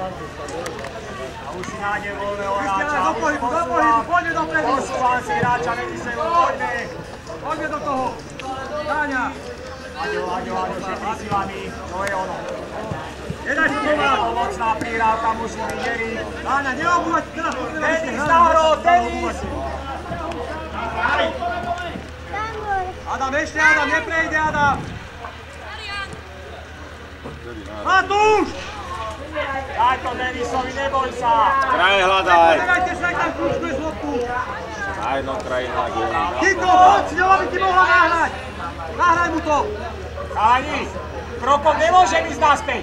A už si nájde voľného hráča. Do pohybu, poďme dopredu. Posúvam si hráča, nemyslím, poďme. Poďme do toho. Dáňa. Aďo, všetci silami, to je ono. Jedaj to doma. Pomocná prihrávka musí byť Erik. Dáňa, neobúvať, teraz potrebujeme. Denis, Nahro, Denis. Adam, ešte Adam, neprejde Adam. Matúš! Daj to Denisovi, neboj sa. Kraj hľadaj. Nebojte sa, ak tam kľúčkuje z loptu. Aj no, kraj hľadaj. Kiko, poď si ňou, aby ti mohla nahrať. Nahraj mu to. Ani, krokom nemôžem ísť naspäť.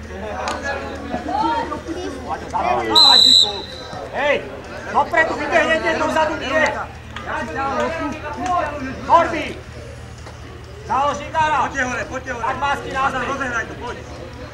Hej, dopredu vybehnete, dozadu nie. Korby. Založí Dara. Poďte hore. Tak másky naspäť. Rozehraj to, poď.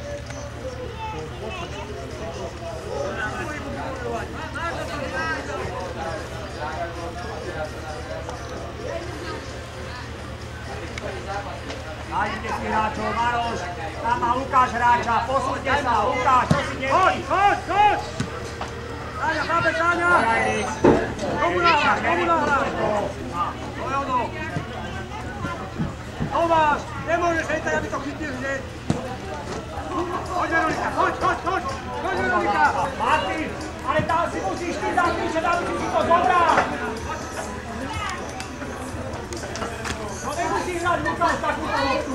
Nájdete si hráčov, Maroš, tam má Lukáš hráča, posúďte sa, Lukáš, čo si delí? Choď! Táňa, chápeš, Táňa! Komu nahrať? To je ono. Tomáš, nemôžeš hejtať, aby to chytil hneď. Poď, Veronika, poď, Veronika! Martin, ale tam si musíš ty zakričať, aby si to zobral! No nemusíš hrať, Lukáš, takúto loptu!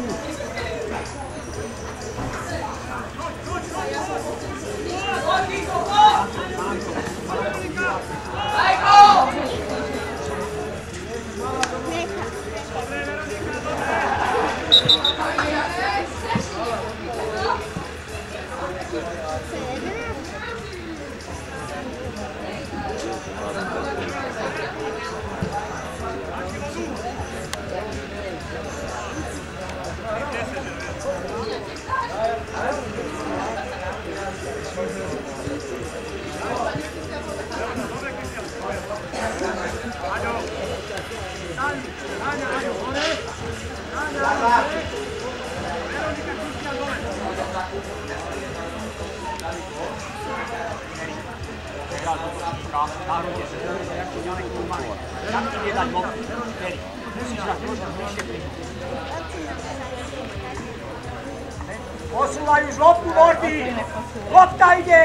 Posúvaj už loptu, Morty! Lopta ide!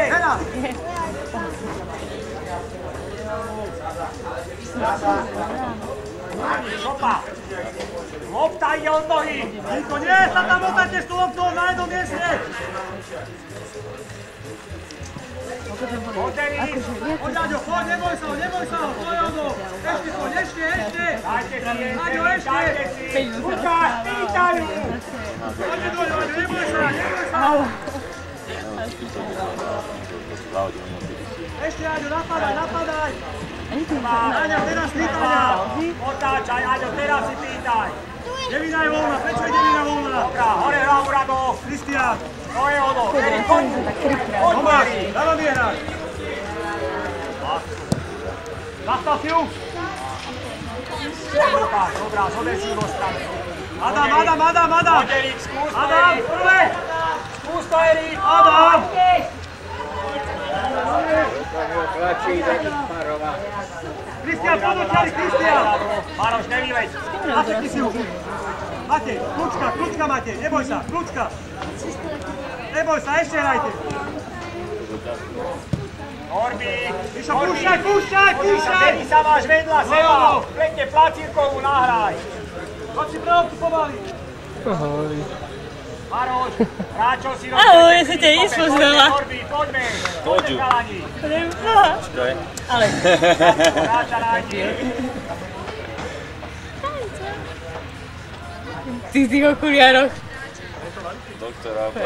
Šopa! Lopta ide od nohy! Niko, nie, sa tam otáte s tú loptou na jednom mieste! Poď, Denis! Poď, Aďo, poď, neboj sa ho, to je ono! Ešte! Dajte si, Aďo, ešte! Lukáš, pýtajú! Poďme dole, Aďo, neboj sa! Ešte, Aďo, napadaj! Aďo, teraz ty, Táňa! Otáčaj, Aďo, teraz si pýtaj! Devina je voľná, prečo je Devina voľná? Dobrá, hore hlavu, Rado! Kristián! To je ono, Erik, poď! Tomáš, dávam je hrať! Zastav si ju! Lukáš, dobrá, zober si ju do strany. Adam! Poď, Erik, skús to, Erik! Skús to, Erik! Adam! Kristián, podočali, Kristián! Maroš, nevyleď! Zasekni si ju! Matej, kľúčka Matej, neboj sa, kľúčka! Neboj sa, ešte hrajte! Korby! Mišo, púšťaj! Denisa máš vedľa seba! Pekne placírkovú nahraj! Choď si pre loptu pomaly! Ahoj. Maroš, hráčov si Ahoj, ja sa ťa nespoznala. Korby, poďme, chalani! Počkaj. Ale. Hráča nájdi! Ty v tých okuliároch. Doktor Abba.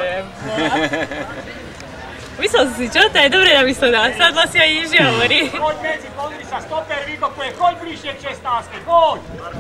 Myslel si, čo? To je dobre namyslená. Sadla si ani nič nehovorí. Choď medzi, pozri sa, stoper vykopuje, choď bližšie k 16, choď!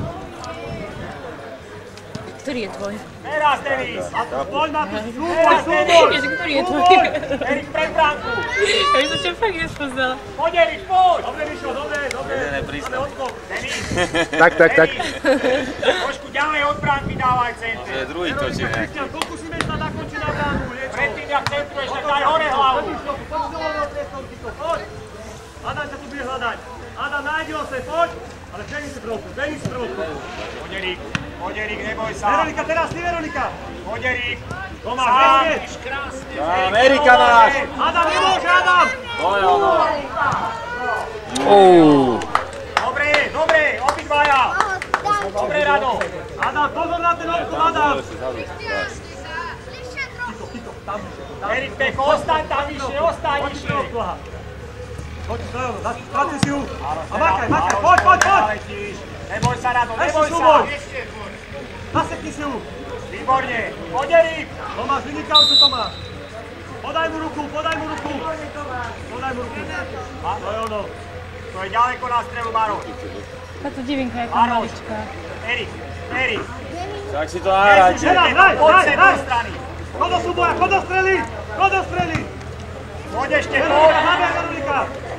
Ktorý je tvoj? Teraz, Denis! Poď ma tu, súboj! Ktorý je tvoj? Erik, pred bránku! Ja by som ťa fakt nespoznala. Poď, Erik, poď! Dobre, Mišo, dobre. Jeden je prístav. Denis! Tak. Trošku ďalej od bránky dávaj centrum. To je druhý točí, ne? Kristián, pokúsime sa nakončiť na bránu. Predtým, jak centruješ, tak daj hore hlavu. Radosej, poď! Ale vžení si prvotku. Poď Erik, neboj sa. Veronika, teraz ty, Veronika! Poď Erik. Tomáš, vedieť! Tam, Erika máš! Adam, nemôže, Adam! To je ono. Dobre, obidvaja. Dobre, Rado. Adam, pozor na ten obkom, Adam! Erik, Peko, ostaň tam vyššie, ostaň vyššie. Poď, Stojan, zatraci si ju! A makaj, poď! Neboj sa, Rado, Daj si neboj súboj! sa. Zasekni si ju! Výborne, poď Erik. Tomáš, vynikajúco, Tomáš! Podaj mu ruku! To je ono. To je ďaleko na strelu, Maro. Táto divinka je Maroš. maličká. Erik. Tak si to nahrajte. Poď sem do strany. Chod do súboja, chod do strely! Poď ešte, Veronika, naber, Veronika!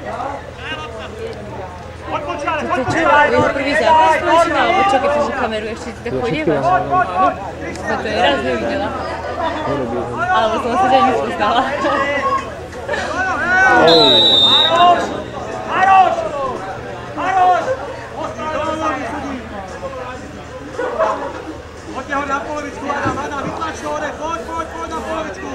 Poď počiare, To čo, jeho prvý zápas spoločná, alebo čo, keď tú kameru ešte tak chodívaš? No to je raz nevidela. Alebo som sa nič poznala. Maroš! Poďte hore na polovičku, Adam, vytlač to hore, poď na polovičku!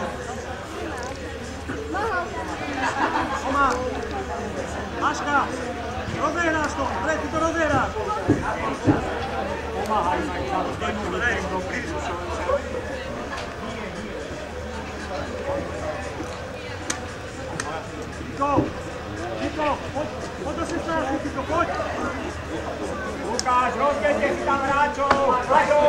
Tomáš, Aška, rozehráš to, ty to rozehráš! Pomáhaj sa, Niko, poď do 16, Niko, poď! Lukáš, rozbejte si tam hráčov! Rado!